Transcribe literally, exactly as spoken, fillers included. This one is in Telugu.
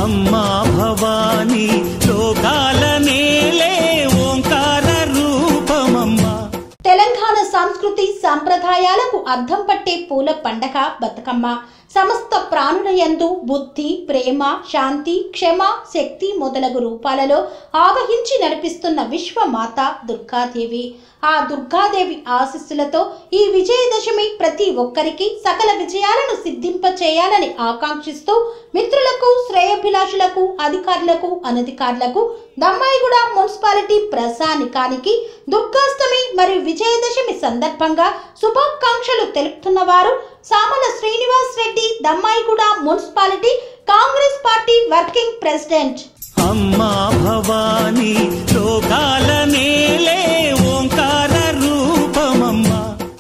అమ్మా భవానీ లోకాల నేలే ఓంకార రూపమమ్మా. తెలంగాణ సంస్కృతి సంప్రదాయాలకు అర్థం పట్టే పూల పండగ బతుకమ్మ. సమస్త ప్రాణులయందు బుద్ధి, ప్రేమ, శాంతి, క్షమ, శక్తి మొదలగు రూపాలలో ఆవహించి నడిపిస్తున్న విశ్వమాత దుర్గాదేవి. ఆ దుర్గాదేవి ఆశీస్సులతో ఈ విజయదశమి ప్రతి ఒక్కరికి సకల విజయాలను సిద్ధింప చేయాలని ఆకాంక్షిస్తూ మిత్రులకు, శ్రేయోభిలాషులకు, అధికారులకు, అనధికారులకు దమ్మాయిగూడ మున్సిపాలిటీ ప్రజానికానికి దుర్గాష్టమి మరియు విజయదశమి సందర్భంగా శుభాకాంక్షలు తెలుపుతున్న వారు Samala Srinivas Reddy, Dammaiguda municipality Congress party working president. అమ్మా భవానీ లోకాల నేలే